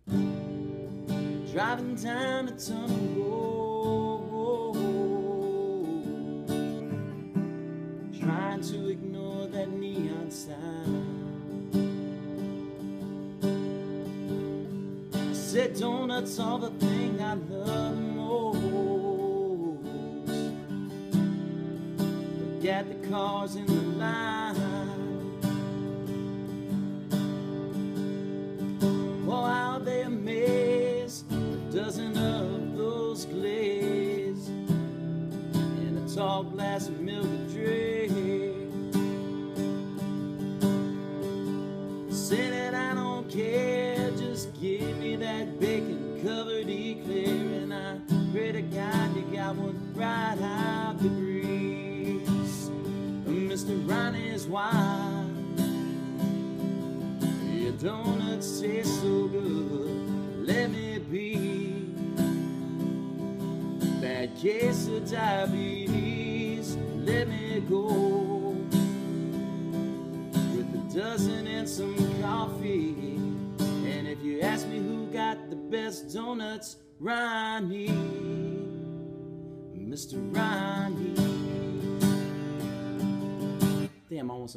driving down a tunnel road, trying to ignore that neon sign. I said donuts are the thing I love the most. Forget the cars in the line. Oh, how they amaze a dozen of those glaze in a tall glass of milk a drink. Say that I don't care, just give me that bacon-covered eclair, and I pray to God you got one right out the grease. Mr. Ronnie's wine, your donuts taste so good, let me be. Bad case of diabetes, let me go. With a dozen and some coffee. And if you ask me who got the best donuts, Ronnie, Mr. Ronnie. Damn, I want some